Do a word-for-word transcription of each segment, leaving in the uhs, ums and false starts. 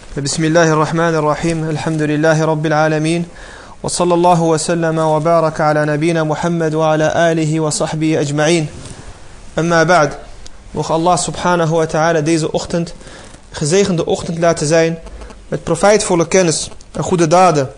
بسم الله الرحمن الرحيم الحمد لله رب العالمين وصلى الله وسلم وبارك على نبينا محمد وعلى آله وصحبه أجمعين أما بعد mocht Allah subhanahu wa ta'ala deze ochtend gezegende ochtend laten zijn met profijtvolle kennis en goede daden.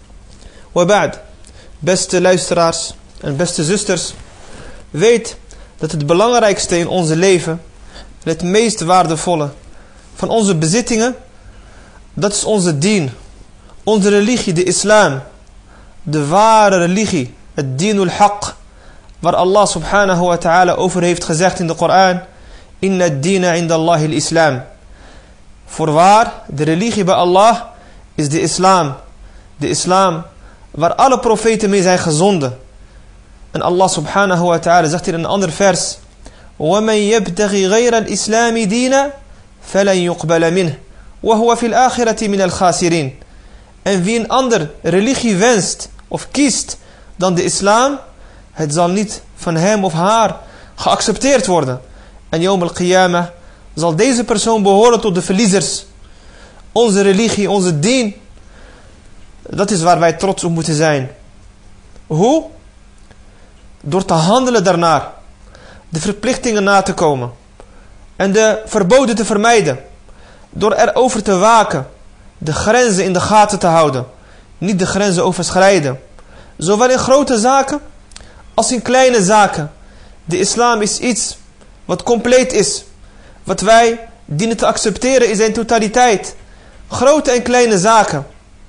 Wa ba'd, beste luisteraars en beste zusters, weet dat het belangrijkste in onze leven en het meest waardevolle van onze bezittingen, dat is onze dien, onze religie, de islam, de ware religie, het dinul haq, waar Allah subhanahu wa ta'ala over heeft gezegd in de Koran, inna ad-dina inda Allahi al-islam. Voorwaar, de religie bij Allah is de islam, de islam waar alle profeten mee zijn gezonden. En Allah subhanahu wa ta'ala zegt in een ander vers, وَمَنْ يَبْتَغِي غَيْرَ الْإِسْلَامِ دِينًا فَلَنْ يُقْبَلَ مِنْهُ وَهُوَ فِي الْآخِرَةِ مِنَ الْخَاسِرِينَ. En wie een ander religie wenst of kiest dan de islam, het zal niet van hem of haar geaccepteerd worden. En Yawm al-Qiyamah zal deze persoon behoren tot de verliezers. Onze religie, onze dien, dat is waar wij trots op moeten zijn. Hoe? Door te handelen daarnaar. De verplichtingen na te komen. En de verboden te vermijden. Door erover te waken. De grenzen in de gaten te houden. Niet de grenzen overschrijden. Zowel in grote zaken als in kleine zaken. De islam is iets wat compleet is. Wat wij dienen te accepteren in zijn totaliteit. Grote en kleine zaken.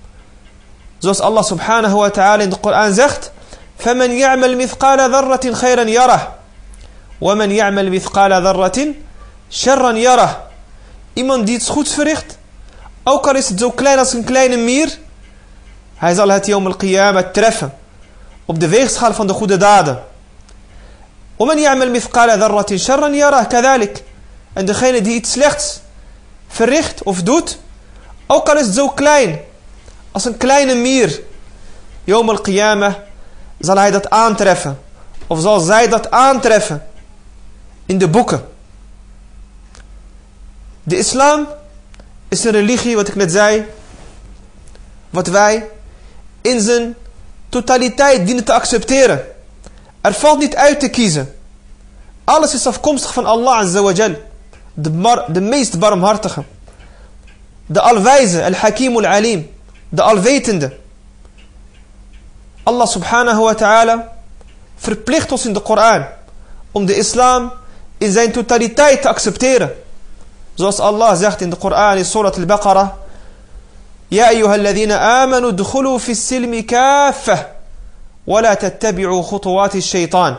Zoals Allah subhanahu wa ta'ala in de Koran zegt. فَمَنْ يَعْمَلْ مِثْقَالَ ذَرَّةٍ خَيْرًا يَرَهُ وَمَنْ يَعْمَلْ مِثْقَالَ ذَرَّةٍ شَرًّا يَرَهُ. Iemand die iets goeds verricht, ook al is het zo klein als een kleine mier, hij zal het Yawm al-Qiyamah treffen op de weegschaal van de goede daden. وَمَنْ يَعْمَلْ مِثْقَالَ ذَرَّةٍ شَرًّا يَرَهُ كَذَلِكَ. En degene die iets slechts verricht of doet, ook al is het zo klein als een kleine mier, Yawm al-Qiyamah zal hij dat aantreffen. Of zal zij dat aantreffen in de boeken. De islam is een religie, wat ik net zei, wat wij in zijn totaliteit dienen te accepteren. Er valt niet uit te kiezen. Alles is afkomstig van Allah azza wa jal. De, mar, de meest barmhartige. De alwijze, al-hakim al-alim. De alwetende. Allah subhanahu wa ta'ala verplicht ons in de Koran om de islam in zijn totaliteit te accepteren. Zoals Allah zegt in de Koran in Surat al-Baqarah. Ya ayyuhalladhina amanu dukhulu fi s-silmi kaffah wa la tattabi'u khutuwati ash-shaytan.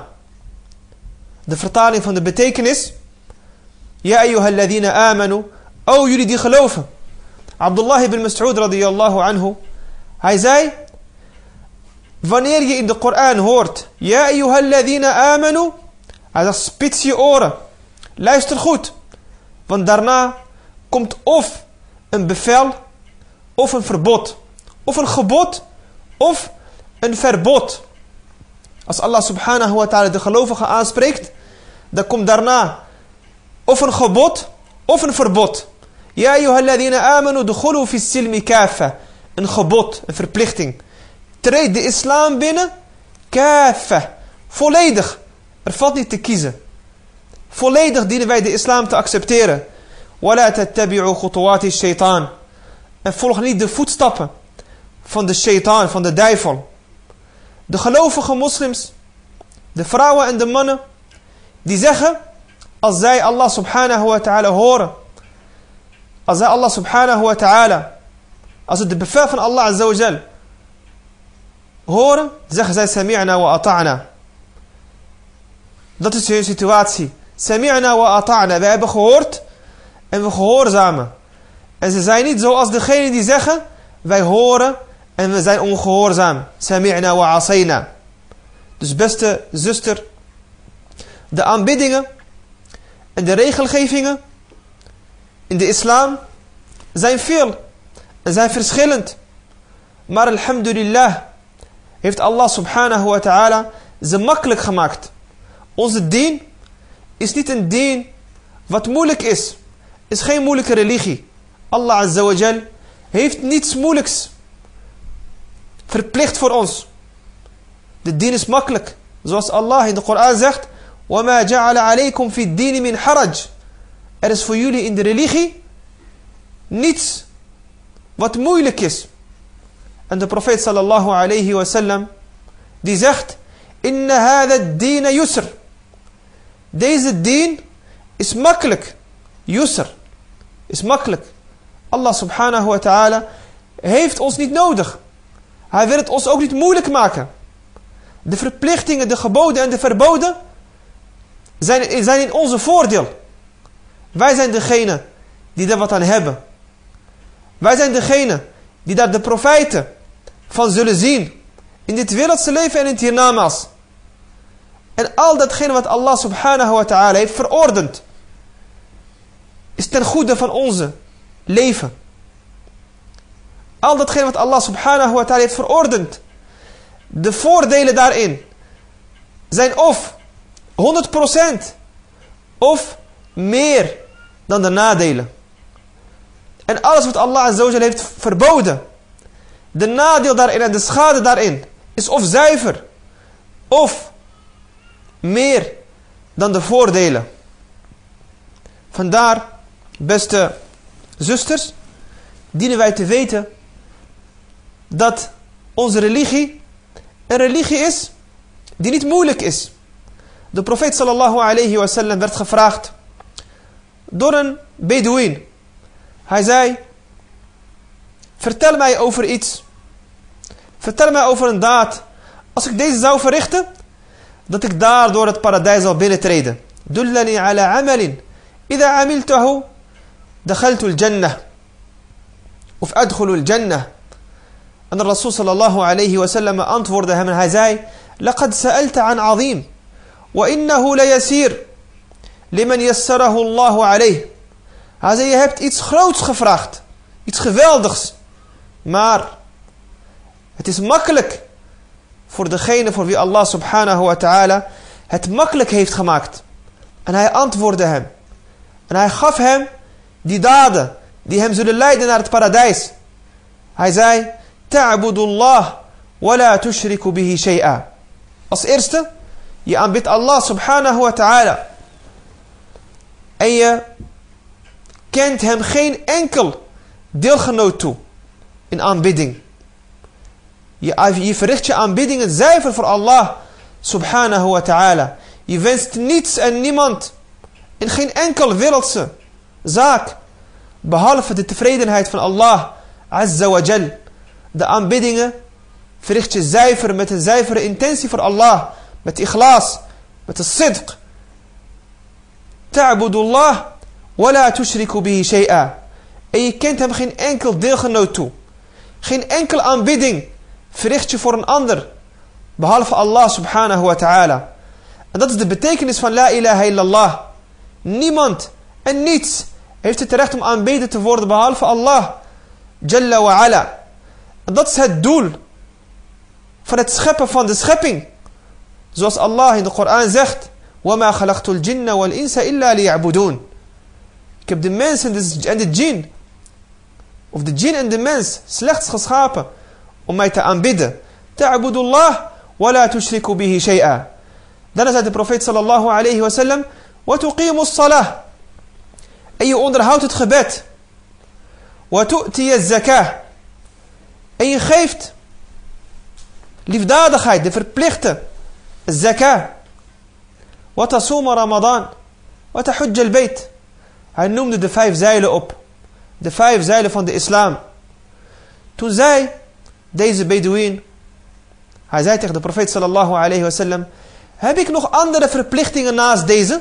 De vertaling van de betekenis. Ya ayyuhalladhina amanu. O jullie die geloven. Abdullah ibn Mas'ud radiyallahu anhu. Hij zei. Wanneer je in de Koran hoort. Ya ayyuhalladhina amanu. Hij zegt spits je oren. Luister goed. Want daarna komt of een bevel. Of een verbod. Of een gebod. Of een verbod. Als Allah subhanahu wa ta'ala de gelovigen aanspreekt. Dan komt daarna of een gebod. Of een verbod. Ya ayyuhalladhina amanu dukhulu fi s-silmi kafa. Een gebod. Een verplichting. Treed de islam binnen. Kafa. Volledig. Er valt niet te kiezen. Volledig dienen wij de islam te accepteren. Wala tattabi'u khutuwati shaitan. En volg niet de voetstappen van de shaitan, van de duivel. De gelovige moslims, de vrouwen en de mannen, die zeggen, als zij Allah subhanahu wa ta'ala horen, als zij Allah subhanahu wa ta'ala, als het de bevel van Allah azza wa jal horen, zeggen zij sami'na wa ata'na. Dat is hun situatie. Sami'na wa ata'na. We hebben gehoord en we gehoorzamen. En ze zijn niet zoals degene die zeggen, wij horen en we zijn ongehoorzaam. Sami'na wa asayna. Dus beste zuster, de aanbiddingen en de regelgevingen in de islam zijn veel en zijn verschillend. Maar alhamdulillah heeft Allah subhanahu wa ta'ala ze makkelijk gemaakt. Onze dien is niet een dien wat moeilijk is. Is geen moeilijke religie. Allah azza wa jal heeft niets moeilijks verplicht voor ons. De dien is makkelijk. Zoals Allah in de Koran zegt, وَمَا جَعَلَ عَلَيْكُمْ فِي الدِّينِ مِنْ حَرَجٍ. Er is voor jullie in de religie niets wat moeilijk is. En de profeet sallallahu alayhi wa sallam, die zegt, inna hada ad-deen yusr. Deze dien is makkelijk. Yusr is makkelijk. Allah subhanahu wa ta'ala heeft ons niet nodig. Hij wil het ons ook niet moeilijk maken. De verplichtingen, de geboden en de verboden zijn, zijn in onze voordeel. Wij zijn degene die er wat aan hebben. Wij zijn degene die daar de profijten van zullen zien. In dit wereldse leven en in het hiernamaals. En al datgene wat Allah subhanahu wa ta'ala heeft verordend, is ten goede van onze leven. Al datgene wat Allah subhanahu wa ta'ala heeft verordend, de voordelen daarin zijn of honderd procent of meer dan de nadelen. En alles wat Allah azza wa jalla heeft verboden, de nadeel daarin en de schade daarin, is of zuiver of meer dan de voordelen. Vandaar, beste zusters, dienen wij te weten dat onze religie een religie is die niet moeilijk is. De profeet sallallahu alayhi wa sallam werd gevraagd door een Bedouin. Hij zei, vertel mij over iets. Vertel mij over een daad. Als ik deze zou verrichten, dat ik daardoor het paradijs zal binnentreden. Dullani ala amalin. Ida amiltahu, dakhaltu al-jannah. Of adkhulu al-jannah. En de Rasul sallallahu alayhi wa sallam antwoordde hem en hij zei, laqad sa'alta an azim. Wa innahu la yasir. Liman yassarahu Allahu alayh. Hij zei, je hebt iets groots gevraagd. Iets geweldigs. Maar het is makkelijk voor degene voor wie Allah subhanahu wa ta'ala het makkelijk heeft gemaakt. En hij antwoordde hem. En hij gaf hem die daden die hem zullen leiden naar het paradijs. Hij zei, ta'budullah wa la tushriku bihi shay'a. Als eerste, je aanbidt Allah subhanahu wa ta'ala. En je kent hem geen enkel deelgenoot toe in aanbidding. Je, je verricht je aanbiddingen zuiver voor Allah subhanahu wa ta'ala. Je wenst niets en niemand in geen enkel wereldse zaak behalve de tevredenheid van Allah azza wa jal. De aanbiddingen verricht je zuiver met een zuivere intentie voor Allah, met ikhlas, met de sidq. Ta'budullah wa la tushriku bihi shay'a. En je kent hem geen enkel deelgenoot toe. Geen enkel aanbidding verricht je voor een ander behalve Allah subhanahu wa ta'ala. En dat is de betekenis van la ilaha illallah. Niemand en niets heeft het recht om aanbeden te worden behalve Allah jalla wa ala. En dat is het doel van het scheppen van de schepping. Zoals Allah in de Koran zegt, وَمَا خَلَقْتُ الْجِنَّ وَالْإِنسَ إِلَّا لِيَعْبُدُونَ. Ik heb de mens en de, en de djinn, of de djinn en de mens, slechts geschapen om mij te aanbidden. Ta'budullah wa la tushriku bihi shay'a. Dan zei de profeet sallallahu alayhi wa sallam, wa tuqimu as-salah. En je onderhoudt het gebed. Wa tu'ti az-zakah. En je geeft liefdadigheid, de verplichte zakah. Wa tasuma ramadan. Wa tahujja al-bayt. Hij noemde de vijf zeilen op. De vijf zeilen van de islam. Toen zei deze Bedouin, hij zei tegen de profeet sallallahu alayhi wa sallam, heb ik nog andere verplichtingen naast deze?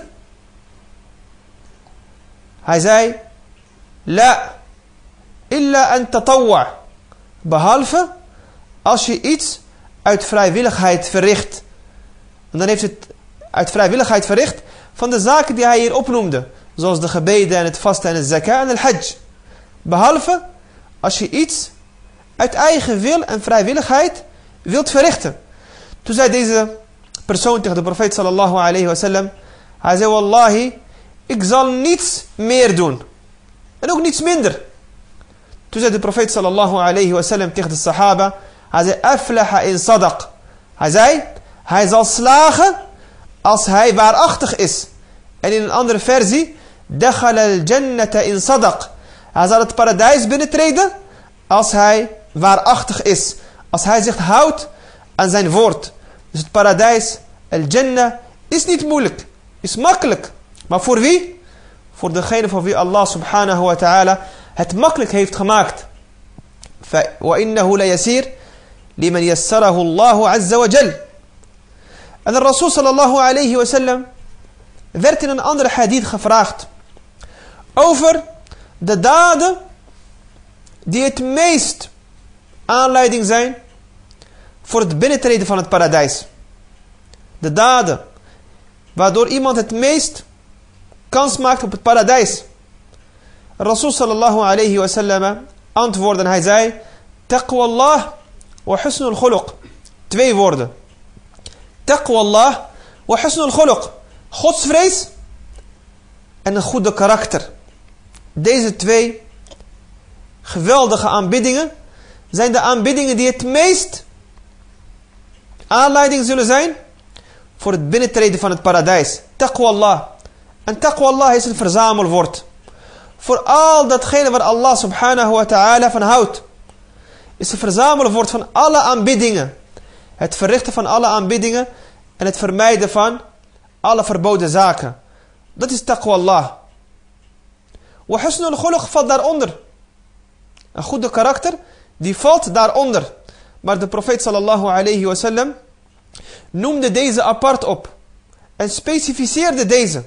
Hij zei, la, illa an tatawwa. Behalve als je iets uit vrijwilligheid verricht. En dan heeft het uit vrijwilligheid verricht van de zaken die hij hier opnoemde. Zoals de gebeden en het vasten en het zakah en het hajj. Behalve als je iets uit eigen wil en vrijwilligheid wilt verrichten. Toen zei deze persoon tegen de profeet sallallahu alayhi wa sallam, hij zei, wallahi, ik zal niets meer doen. En ook niets minder. Toen zei de profeet sallallahu alayhi wa sallam tegen de sahaba. Hij zei, aflaha in sadaq. Hij zei, hij zal slagen als hij waarachtig is. En in een andere versie, dakhala al-jannata in sadaq. Hij zal het paradijs binnentreden als hij waarachtig is. Als hij zich houdt aan zijn woord. Dus het paradijs, al-jannah, is niet moeilijk. Is makkelijk. Maar voor wie? Voor degene voor wie Allah subhanahu wa ta'ala het makkelijk heeft gemaakt. وَإِنَّهُ لَيَسِيرٌ لِمَنْ يَسَّرَهُ اللَّهُ عَزَّ وَجَلَّ. En de Rasul sallallahu alayhi wa sallam werd in een andere hadith gevraagd over de daden die het meest aanleiding zijn voor het binnentreden van het paradijs. De daden waardoor iemand het meest kans maakt op het paradijs. Rasul sallallahu alayhi wa sallam antwoordde en hij zei, taqwallah wa husnul khuluq. Twee woorden. Taqwallah wa husnul khuluq. Godsvrees en een goede karakter. Deze twee geweldige aanbiddingen zijn de aanbiddingen die het meest aanleiding zullen zijn voor het binnentreden van het paradijs. Taqwallah. En taqwallah is een verzamelwoord. Voor al datgene waar Allah subhanahu wa ta'ala van houdt. Is een verzamelwoord van alle aanbiddingen. Het verrichten van alle aanbiddingen. En het vermijden van alle verboden zaken. Dat is taqwallah. Wa husnul khuluq valt daaronder. Een goede karakter, die valt daaronder. Maar de profeet sallallahu alayhi wa sallam noemde deze apart op. En specificeerde deze.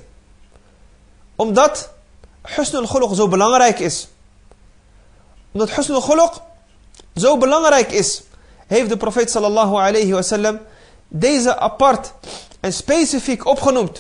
Omdat husnul khuluq zo belangrijk is. Omdat husnul khuluq zo belangrijk is, heeft de profeet sallallahu alayhi wa sallam deze apart en specifiek opgenoemd.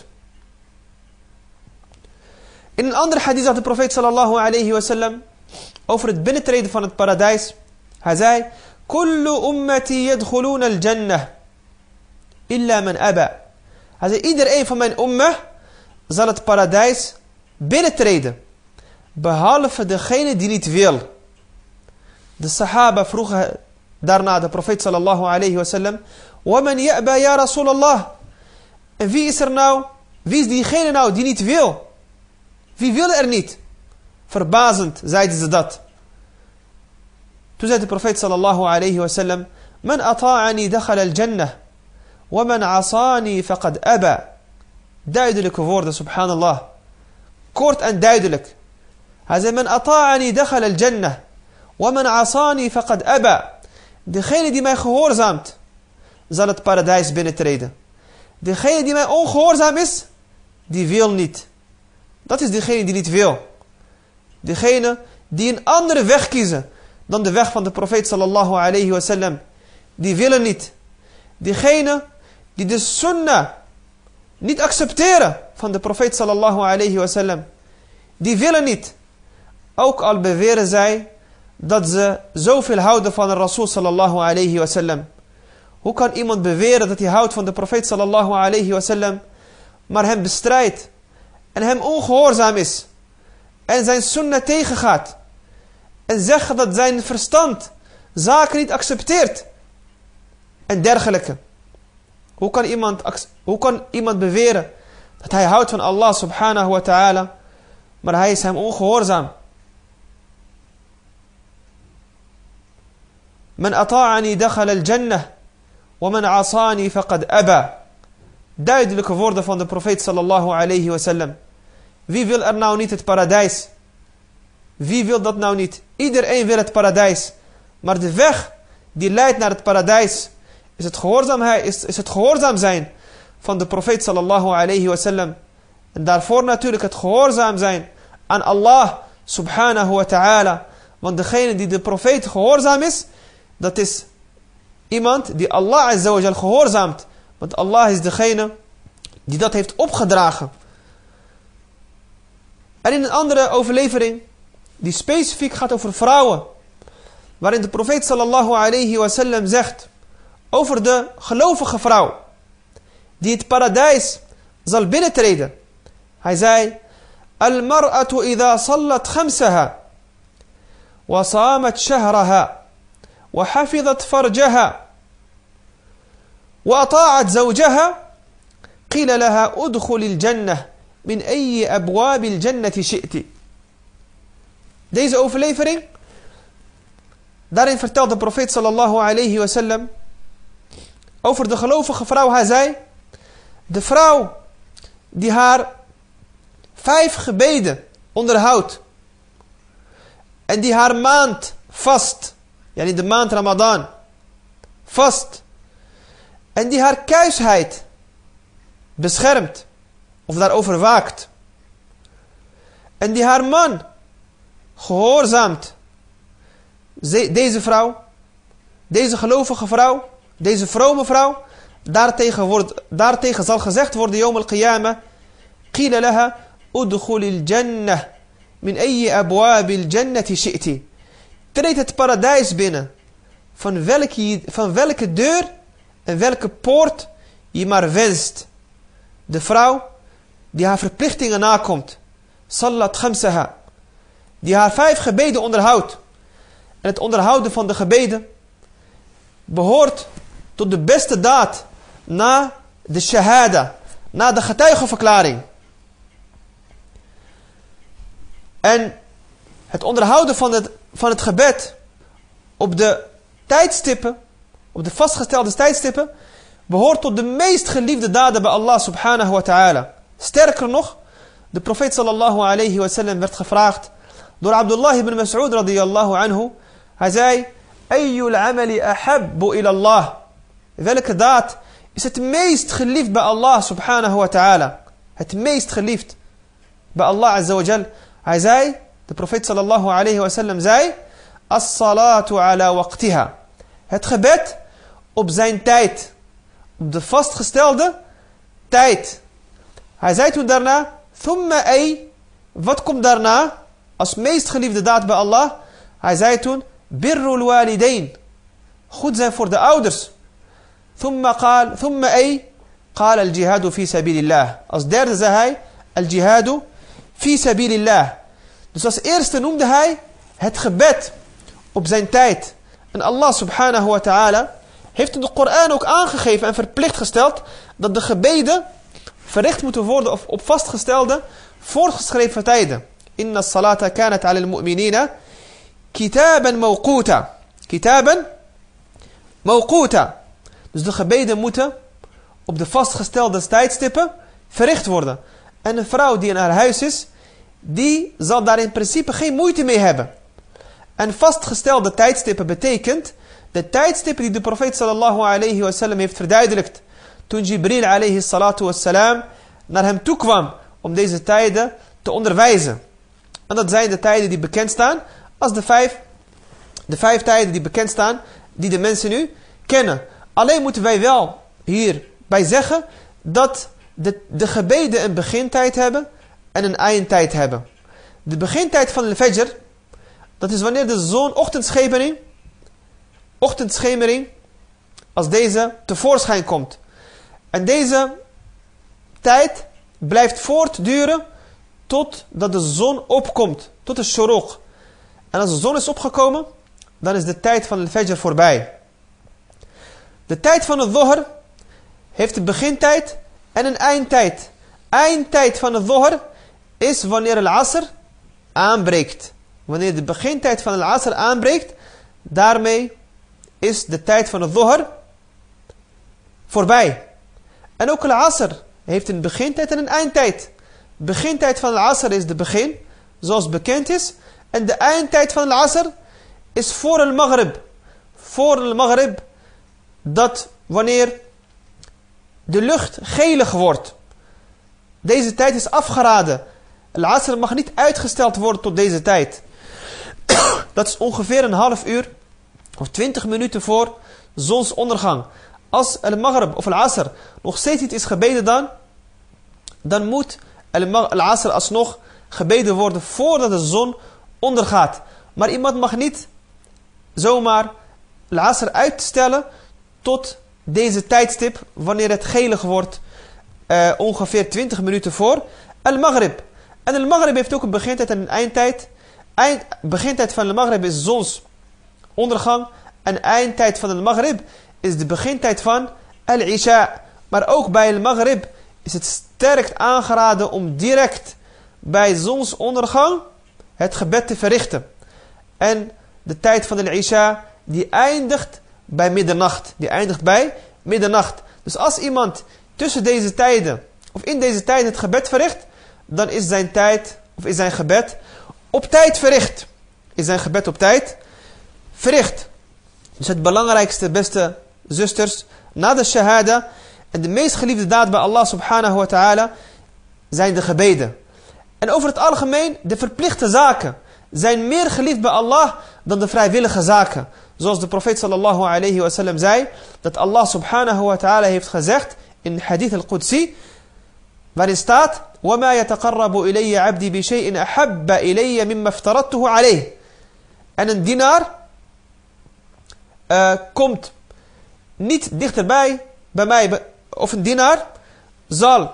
In een andere hadith zegt de profeet sallallahu alayhi wa sallam over het binnentreden van het paradijs. Hij zei, kullu ummati yadkhuluna al-jannah illa man aba. Hij zei, iedereen van mijn ummah zal het paradijs binnentreden, behalve degene die niet wil. De sahaba vroegen daarna de profeet sallallahu alayhi wa sallam, وَمَنْ يَأْبَى يَا رَسُولَ اللَّهِ. En wie is er nou, wie is diegene nou die niet wil? Wie wil er niet? Verbazend zeiden ze dat. Toen zei de profeet sallallahu alayhi wa sallam, man ata'ani dakhala al-jannah, wa man asani faqad aba. Duidelijke woorden, subhanallah. Kort en duidelijk. Hij zei, man ata'ani dakhala al-jannah, wa man asani faqad aba. Degene die mij gehoorzaamt, zal het paradijs binnentreden. Degene die mij ongehoorzaam is, die wil niet. Dat is degene die niet wil. Degene die een andere weg kiezen dan de weg van de profeet sallallahu alayhi wa sallam, die willen niet. Degene die de sunnah niet accepteren van de profeet sallallahu alayhi wa sallam, die willen niet. Ook al beweren zij dat ze zoveel houden van de Rasul sallallahu alayhi wa sallam. Hoe kan iemand beweren dat hij houdt van de profeet sallallahu alayhi wa sallam, maar hem bestrijdt en hem ongehoorzaam is en zijn sunnah tegengaat en zeggen dat zijn verstand zaken niet accepteert en dergelijke? Hoe kan iemand, hoe kan iemand beweren dat hij houdt van Allah subhanahu wa ta'ala, maar hij is hem ongehoorzaam? Man ata'ani dakhala al-jannah, wa man asani faqad aba. Duidelijke woorden van de profeet sallallahu alayhi wa sallam. Wie wil er nou niet het paradijs? Wie wil dat nou niet? Iedereen wil het paradijs. Maar de weg die leidt naar het paradijs is het gehoorzaamheid, is, is het gehoorzaam zijn van de profeet sallallahu alayhi wa sallam. En daarvoor natuurlijk het gehoorzaam zijn aan Allah subhanahu wa ta'ala. Want degene die de profeet gehoorzaam is, dat is iemand die Allah azza wa jal gehoorzaamt. Want Allah is degene die dat heeft opgedragen. En in een andere overlevering, die specifiek gaat over vrouwen, waarin de profeet sallallahu alayhi wa sallam zegt over de gelovige vrouw die het paradijs zal binnentreden. Hij zei, al-mar'atu idha sallat khamsaha وصامت شهرها وحفظت فرجها وأطاعت زوجها قيل لها ادخل الجنة من أي أبواب الجنة شئت. Deze overlevering, daarin vertelt de profeet sallallahu alayhi wa sallam over de gelovige vrouw. Hij zei, de vrouw die haar vijf gebeden onderhoudt en die haar maand vast, yani de maand Ramadan, vast, en die haar kuisheid beschermt of daarover waakt, en die haar man gehoorzaamt, deze vrouw, deze gelovige vrouw, deze vrome vrouw, daartegen, wordt, daartegen zal gezegd worden, yawm al-qiyamah, qila laha udkhul al-jannah min ayyi abwab al-jannati shi'ti. Treed het paradijs binnen, van welke, van welke deur en welke poort je maar wenst. De vrouw die haar verplichtingen nakomt, sallat khamsaha, die haar vijf gebeden onderhoudt. En het onderhouden van de gebeden behoort tot de beste daad na de shahada, na de getuigenverklaring. En het onderhouden van het, van het gebed op de tijdstippen, op de vastgestelde tijdstippen, behoort tot de meest geliefde daden bij Allah subhanahu wa ta'ala. Sterker nog, de profeet sallallahu alayhi wa sallam werd gevraagd door Abdullah ibn Mas'ud radiyallahu anhu. Hij zei, ayyul amali ahabbu ila Allah. Welke daad is het meest geliefd bij Allah subhanahu wa ta'ala? Het meest geliefd bij Allah azza wa jal. Hij zei, de profeet sallallahu alayhi wa sallam zei, as-salatu ala waqtiha. Het gebed op zijn tijd. Op de vastgestelde tijd. Hij zei toen daarna, thumma ay, wat komt daarna als meest geliefde daad bij Allah? Hij zei toen, birrul walidain, goed zijn voor de ouders. Thumma qaal, thumma ay, qaal al-jihadu fi sabilillah. Als derde zei hij, al-jihadu fi sabilillah. Dus als eerste noemde hij het gebed op zijn tijd. En Allah subhanahu wa ta'ala heeft in de Koran ook aangegeven en verplicht gesteld dat de gebeden verricht moeten worden op, op vastgestelde, voorgeschreven tijden. Inna salata kanat ala al-mu'minina kitaban mawquta. Kitaban mawquta. Dus de gebeden moeten op de vastgestelde tijdstippen verricht worden. En een vrouw die in haar huis is, die zal daar in principe geen moeite mee hebben. En vastgestelde tijdstippen betekent de tijdstippen die de profeet sallallahu alayhi wa sallam heeft verduidelijkt toen Jibril alayhi salatu wassalam naar hem toe kwam om deze tijden te onderwijzen. En dat zijn de tijden die bekend staan als de vijf, de vijf tijden die bekend staan die de mensen nu kennen. Alleen moeten wij wel hierbij zeggen dat de, de gebeden een begintijd hebben en een eindtijd hebben. De begintijd van de fajr, dat is wanneer de zon ochtendschemering, ochtendschemering, als deze tevoorschijn komt. En deze tijd blijft voortduren totdat de zon opkomt, tot de shuruq. En als de zon is opgekomen, dan is de tijd van de fajr voorbij. De tijd van het dhuhr heeft een begintijd en een eindtijd. Eindtijd van het dhuhr is wanneer al-asr aanbreekt. Wanneer de begintijd van al-asr aanbreekt, daarmee is de tijd van het dhuhr voorbij. En ook al-asr heeft een begintijd en een eindtijd. De begintijd van al-asr is de begin, zoals bekend is. En de eindtijd van al-asr is voor al-maghrib. Voor al-maghrib, dat wanneer de lucht gelig wordt. Deze tijd is afgeraden. Al-asr mag niet uitgesteld worden tot deze tijd. Dat is ongeveer een half uur of twintig minuten voor zonsondergang. Als al-maghrib of al-asr nog steeds niet is gebeden dan, dan moet al-asr alsnog gebeden worden voordat de zon ondergaat. Maar iemand mag niet zomaar al-asr uitstellen tot deze tijdstip, wanneer het gelig wordt, uh, ongeveer twintig minuten voor al-maghrib. En al-maghrib heeft ook een begintijd en een eindtijd. eind, begintijd van de Maghrib is zonsondergang. En eindtijd van de Maghrib is de begintijd van al-Isha. Maar ook bij de Maghrib is het sterk aangeraden om direct bij zonsondergang het gebed te verrichten. En de tijd van de Isha, die eindigt bij middernacht. Die eindigt bij middernacht. Dus als iemand tussen deze tijden, of in deze tijd het gebed verricht, dan is zijn tijd, of is zijn gebed op tijd verricht. Is zijn gebed op tijd verricht. Dus het belangrijkste, beste zusters, na de shahada en de meest geliefde daad bij Allah subhanahu wa ta'ala zijn de gebeden. En over het algemeen, de verplichte zaken zijn meer geliefd bij Allah dan de vrijwillige zaken. Zoals de profeet sallallahu alayhi wa sallam zei, dat Allah subhanahu wa ta'ala heeft gezegd in hadith al-Qudsi, waarin staat, وَمَا يَتَقَرَّبُ إِلَيَّ عَبْدِي بِشَيْءٍ أَحَبَّ إِلَيَّ مِمَّا افْتَرَضْتُهُ عَلَيْهِ. En een dienaar uh, komt niet dichterbij bij mij, of een dienaar zal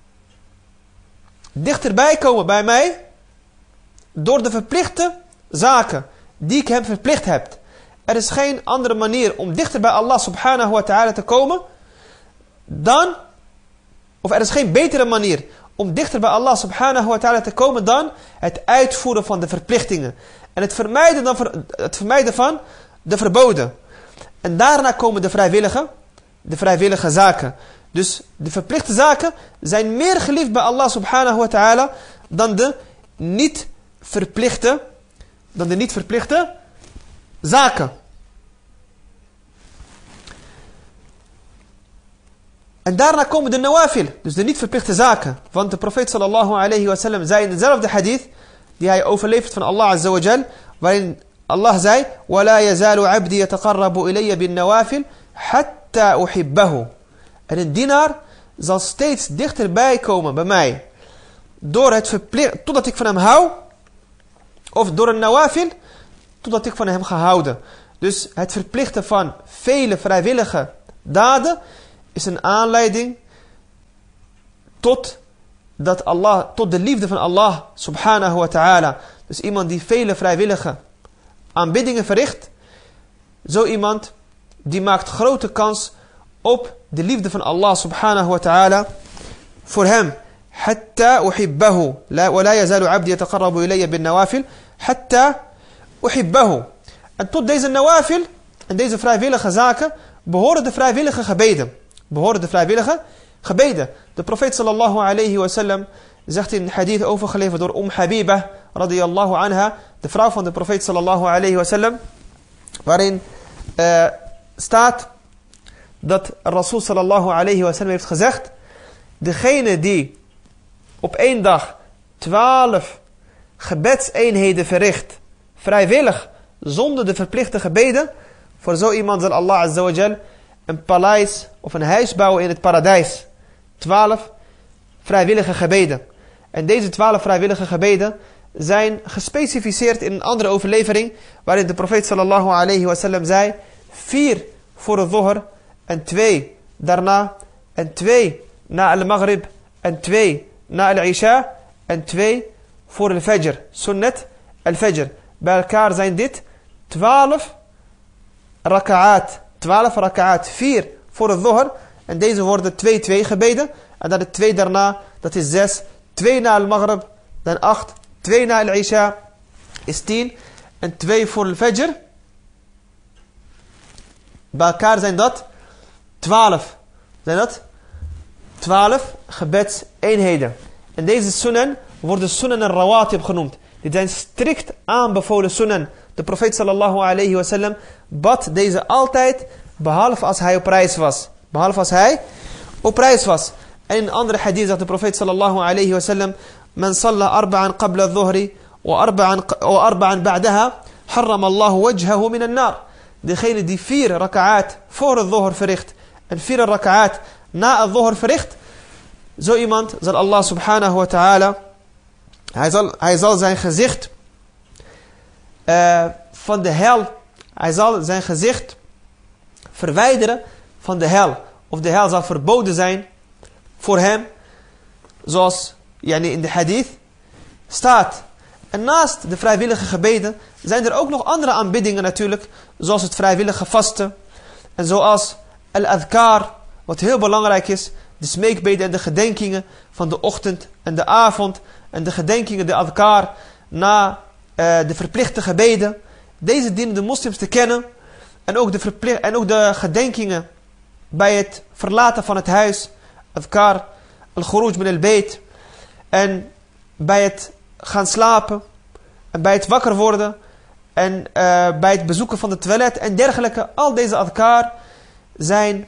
dichterbij komen bij mij door de verplichte zaken die ik hem verplicht heb. Er is geen andere manier om dichter bij Allah subhanahu wa ta'ala te komen dan, of er is geen betere manier om dichter bij Allah subhanahu wa ta'ala te komen dan het uitvoeren van de verplichtingen. En het vermijden, dan, het vermijden van de verboden. En daarna komen de vrijwillige, de vrijwillige zaken. Dus de verplichte zaken zijn meer geliefd bij Allah subhanahu wa ta'ala dan de niet verplichte, dan de niet verplichte zaken. En daarna komen de nawafil, dus de niet verplichte zaken. Want de profeet sallallahu alayhi wa sallam zei in dezelfde hadith, die hij overlevert van Allah azza wa jal, waarin Allah zei, وَلَا يَزَالُ عَبْدِي يَتَقَرَّبُ إِلَيَّ بِالنَّوَافِلِ حَتَّى أُحِبَّهُ. En een dienaar zal steeds dichterbij komen bij mij, door het verplicht, totdat ik van hem hou, of door een nawafil, totdat ik van hem ga houden. Dus het verplichten van vele vrijwillige daden is een aanleiding tot, dat Allah, tot de liefde van Allah subhanahu wa ta'ala. Dus iemand die vele vrijwillige aanbiddingen verricht, zo iemand die maakt grote kans op de liefde van Allah subhanahu wa ta'ala voor hem. Hatta uhibbahu. Wa la yazalu abdi yataqarrabu ilayya bin nawafil. Hatta uhibbahu. En tot deze nawafil en deze vrijwillige zaken behoren de vrijwillige gebeden. Behoren de vrijwillige gebeden. De profeet sallallahu alayhi wa sallam zegt in een hadith overgeleverd door Umm Habibah radiyallahu anha, de vrouw van de profeet sallallahu alayhi wa sallam, waarin uh, staat dat Rasul sallallahu alayhi wa sallam heeft gezegd, degene die op één dag twaalf gebedseenheden verricht, vrijwillig, zonder de verplichte gebeden, voor zo iemand zal Allah azza wa jal een paleis of een huis bouwen in het paradijs. Twaalf vrijwillige gebeden. En deze twaalf vrijwillige gebeden zijn gespecificeerd in een andere overlevering, waarin de profeet sallallahu alayhi wa sallam zei, vier voor de dhuhr, en twee daarna, en twee na al-maghrib, en twee na al-isha, en twee voor al-fajr, sunnat al-fajr. Bij elkaar zijn dit twaalf raka'at, twaalf raka'at, vier voor de dhuhr, en deze worden twee twee gebeden, en dan de twee daarna, dat is zes, twee na al-maghrib, dan acht, twee na al-isha is tien, en twee voor al-fajr. Bij elkaar zijn dat twaalf. Zijn dat? Twaalf gebedseenheden. En deze sunan worden sunan al-rawatib genoemd. Dit zijn strikt aanbevolen sunan. De profeet sallallahu alayhi wa sallam bad deze altijd, behalve als hij op reis was. Behalve als hij op reis was. En in een andere hadith zegt de profeet sallallahu alayhi wa sallam, man salla arba'an qabla dhuhri wa arba'an ba'daha harram Allahu wajhahu min an-nar. Degene die vier raka'at voor het dhuhr verricht en vier raka'at na het dhuhr verricht, zo iemand zal Allah subhanahu wa ta'ala, hij zal, hij zal zijn gezicht uh, van de hel, hij zal zijn gezicht verwijderen van de hel. Of de hel zal verboden zijn voor hem, zoals yani in de hadith staat. En naast de vrijwillige gebeden zijn er ook nog andere aanbiddingen natuurlijk. Zoals het vrijwillige vasten. En zoals al-adhkar, wat heel belangrijk is. De smeekbeden en de gedenkingen van de ochtend en de avond. En de gedenkingen, de adhkar, na uh, de verplichte gebeden. Deze dienen de moslims te kennen. En ook de, verplicht, en ook de gedenkingen bij het verlaten van het huis. Adhkar, al-khuruj min al-bayt. En bij het gaan slapen. En bij het wakker worden. En uh, bij het bezoeken van het toilet en dergelijke. Al deze adhkar zijn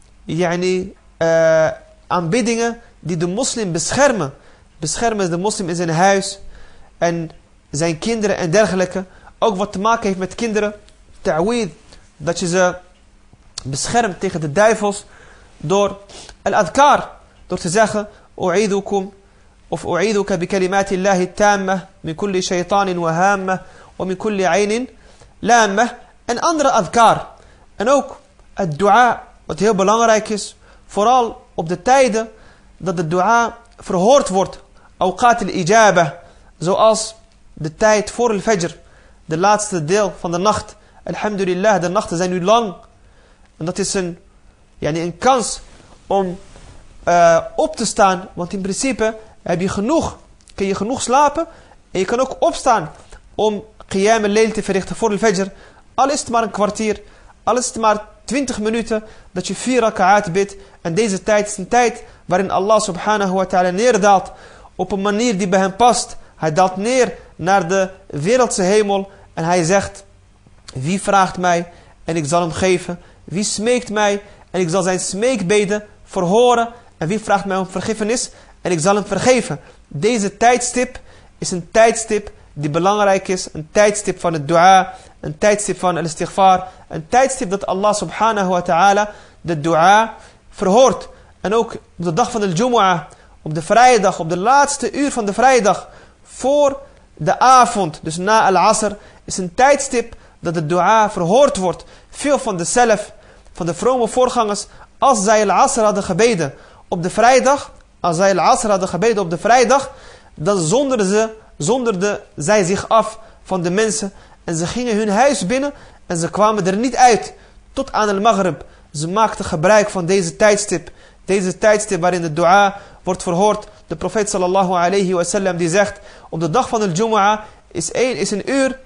yani, uh, aanbiddingen die de moslim beschermen. Beschermen de moslim in zijn huis. En zijn kinderen en dergelijke. Ook wat te maken heeft met kinderen. Ta'weed. Dat je ze beschermt tegen de duivels. Door al-adhkar. Door te zeggen. U'idukum. Of u'iduka bi kalimati Allahi tammah. Min kulli shaytanin wa hammah. Wa min kulli aynin lammah. En andere adhkar. En ook het dua. Wat heel belangrijk is. Vooral op de tijden. Dat de dua verhoord wordt. Awqat al-ijabah. Zoals de tijd voor al-fajr. De laatste deel van de nacht. Alhamdulillah, de nachten zijn nu lang. En dat is een, yani een kans om uh, op te staan. Want in principe heb je genoeg. Kun je genoeg slapen. En je kan ook opstaan om qiyam al-layl te verrichten voor al-fajr. Al is het maar een kwartier. Al is het maar twintig minuten. Dat je vier raka'at bidt. En deze tijd is een tijd waarin Allah subhanahu wa ta'ala neerdaalt. Op een manier die bij hem past. Hij daalt neer naar de wereldse hemel. En hij zegt. Wie vraagt mij en ik zal hem geven. Wie smeekt mij en ik zal zijn smeekbeden verhoren. En wie vraagt mij om vergiffenis en ik zal hem vergeven. Deze tijdstip is een tijdstip die belangrijk is. Een tijdstip van het dua. Een tijdstip van al-istighfar. Een tijdstip dat Allah subhanahu wa ta'ala de dua verhoort. En ook op de dag van de Jumu'ah. Op de vrije dag. Op de laatste uur van de vrije dag. Voor de avond. Dus na al-asr. Is een tijdstip dat de dua verhoord wordt. Veel van de salaf, van de vrome voorgangers, als zij al-asr hadden gebeden op de vrijdag, als zij al-asr hadden gebeden op de vrijdag, dan zonderden ze, zonderden zij zich af van de mensen en ze gingen hun huis binnen en ze kwamen er niet uit tot aan al-maghrib. Ze maakten gebruik van deze tijdstip, deze tijdstip waarin de dua wordt verhoord. De profeet sallallahu alayhi wa sallam die zegt, op de dag van de Jumu'ah is, een, is een uur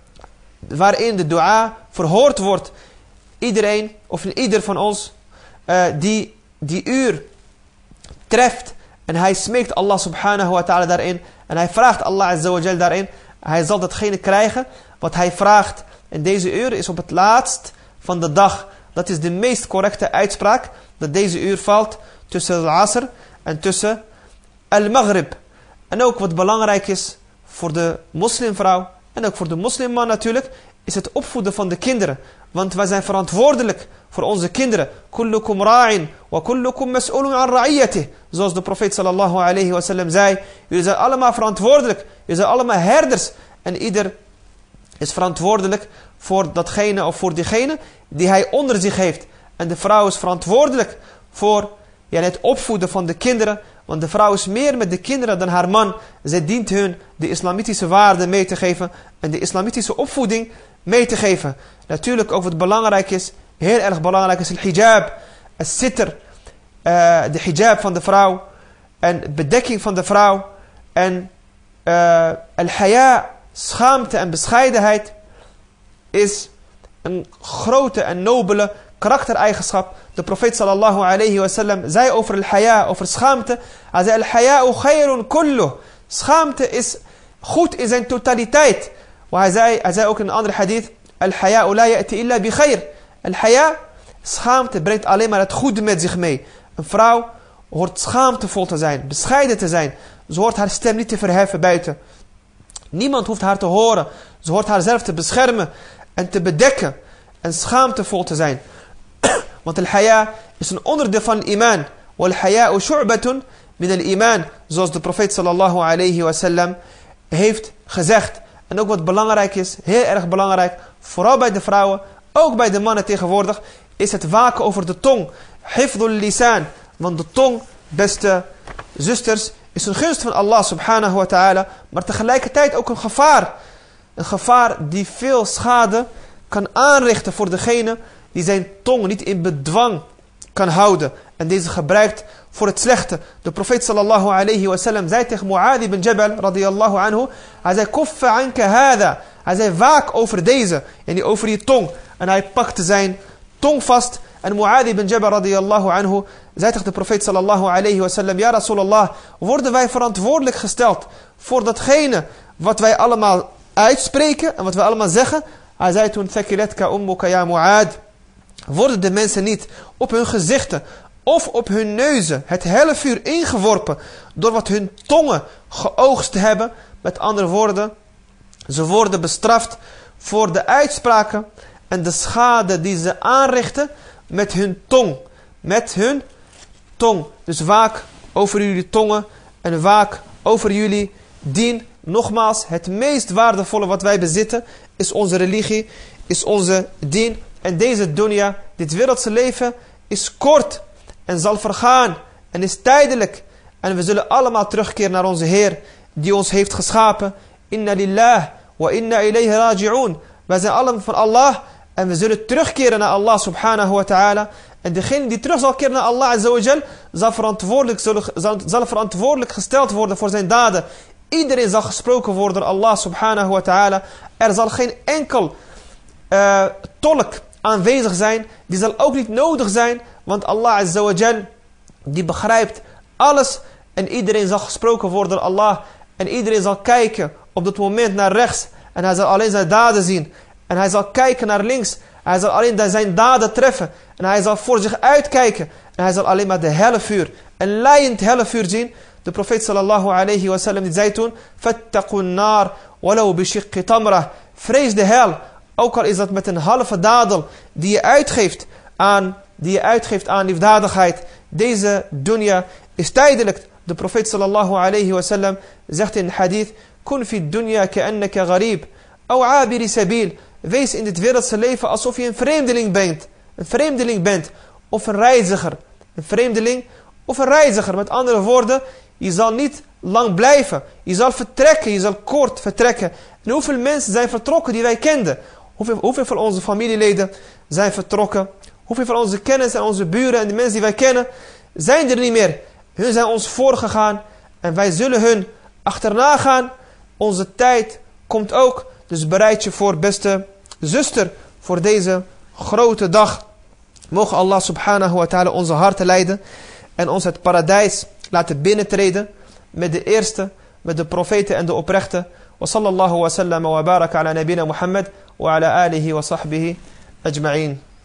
waarin de dua verhoord wordt. Iedereen, of ieder van ons, uh, die die uur treft. En hij smeekt Allah subhanahu wa ta'ala daarin. En hij vraagt Allah azza wa jal daarin. Hij zal datgene krijgen wat hij vraagt. En deze uur is op het laatst van de dag. Dat is de meest correcte uitspraak. Dat deze uur valt tussen al-asr en tussen al-maghrib. En ook wat belangrijk is voor de moslimvrouw. En ook voor de moslimman natuurlijk, is het opvoeden van de kinderen. Want wij zijn verantwoordelijk voor onze kinderen. Kullukum ra'in wa kullukum mas'ulun an ra'iyatih. Zoals de profeet sallallahu alayhi wa sallam zei. Jullie zijn allemaal verantwoordelijk. Jullie zijn allemaal herders. En ieder is verantwoordelijk voor datgene of voor diegene die hij onder zich heeft. En de vrouw is verantwoordelijk voor ja, het opvoeden van de kinderen. Want de vrouw is meer met de kinderen dan haar man. Zij dient hun de islamitische waarden mee te geven. En de islamitische opvoeding mee te geven. Natuurlijk ook wat belangrijk is. Heel erg belangrijk is het hijab. Het sitter. Uh, de hijab van de vrouw. En bedekking van de vrouw. En uh, al-haya. Schaamte en bescheidenheid. Is een grote en nobele karaktereigenschap. De profeet sallallahu alayhi wa sallam zei over al-haya, over schaamte. Hij zei al-haya'u khayrun kulluh. Schaamte is goed in zijn totaliteit. Maar hij zei, hij zei ook in een andere hadith. Al-haya'u la ya'ti illa bi khayr. Al-haya, schaamte brengt alleen maar het goede met zich mee. Een vrouw hoort schaamtevol te zijn, bescheiden te zijn. Ze hoort haar stem niet te verheffen buiten. Niemand hoeft haar te horen. Ze hoort haarzelf te beschermen en te bedekken. En schaamtevol te zijn. Want al-haya is een onderdeel van iman. Wal-haya'u shu'batun min al-iman. Zoals de profeet sallallahu alayhi wa sallam heeft gezegd. En ook wat belangrijk is, heel erg belangrijk, vooral bij de vrouwen, ook bij de mannen tegenwoordig, is het waken over de tong. Hifdul lisan. Want de tong, beste zusters, is een gunst van Allah subhanahu wa ta'ala, maar tegelijkertijd ook een gevaar. Een gevaar die veel schade kan aanrichten voor degene die zijn tong niet in bedwang kan houden. En deze gebruikt voor het slechte. De profeet sallallahu alayhi wa sallam zei tegen Mu'adh ibn Jabal radiyallahu anhu. Hij zei, kuffa anka hada. Hij zei, waak over deze. En die over je tong. En hij pakte zijn tong vast. En Mu'adh ibn Jabal radiyallahu anhu zei tegen de profeet sallallahu alayhi wa sallam. Ja Rasulallah, worden wij verantwoordelijk gesteld voor datgene wat wij allemaal uitspreken en wat wij allemaal zeggen? Hij zei toen, thakilatka ummuka ya Mu'adh. Worden de mensen niet op hun gezichten of op hun neuzen het helle vuur ingeworpen door wat hun tongen geoogst hebben? Met andere woorden, ze worden bestraft voor de uitspraken en de schade die ze aanrichten met hun tong. Met hun tong. Dus waak over jullie tongen en waak over jullie dien. Nogmaals, het meest waardevolle wat wij bezitten is onze religie, is onze dien. En deze dunya, dit wereldse leven, is kort en zal vergaan en is tijdelijk. En we zullen allemaal terugkeren naar onze Heer die ons heeft geschapen. Inna lillah wa inna ilayhi raji'un. Wij zijn allemaal van Allah en we zullen terugkeren naar Allah subhanahu wa ta'ala. En degene die terug zal keren naar Allah azza wa jal, zal verantwoordelijk, zal, zal verantwoordelijk gesteld worden voor zijn daden. Iedereen zal gesproken worden door Allah subhanahu wa ta'ala. Er zal geen enkel uh, tolk aanwezig zijn. Die zal ook niet nodig zijn. Want Allah azza wa jal, die begrijpt alles. En iedereen zal gesproken worden door Allah. En iedereen zal kijken op dat moment naar rechts. En hij zal alleen zijn daden zien. En hij zal kijken naar links. Hij zal alleen zijn daden treffen. En hij zal voor zich uitkijken. En hij zal alleen maar de helle vuur, een leidend helle vuur zien. De profeet sallallahu alayhi wa sallam die zei toen, fattaqun nar walau bishiqqi tamra. Vrees de hel, ook al is dat met een halve dadel die je uitgeeft aan, die je uitgeeft aan liefdadigheid. Deze dunya is tijdelijk. De profeet sallallahu alayhi wa sallam zegt in een hadith, kun fi dunya ka'annaka gharib, aw abiri sabil. Wees in dit wereldse leven alsof je een vreemdeling bent. Een vreemdeling bent. Of een reiziger. Een vreemdeling of een reiziger. Met andere woorden, je zal niet lang blijven. Je zal vertrekken. Je zal kort vertrekken. En hoeveel mensen zijn vertrokken die wij kenden? Hoeveel, hoeveel van onze familieleden zijn vertrokken? Hoeveel van onze kennis en onze buren en de mensen die wij kennen zijn er niet meer? Hun zijn ons voorgegaan. En wij zullen hun achterna gaan. Onze tijd komt ook. Dus bereid je voor, beste zuster, voor deze grote dag. Mogen Allah subhanahu wa ta'ala onze harten leiden en ons het paradijs laten binnentreden met de eerste, met de profeten en de oprechten. Wa sallallahu wa sallam wa baraka ala nabina Muhammad wa ala alihi wa sahbihi ajma'in.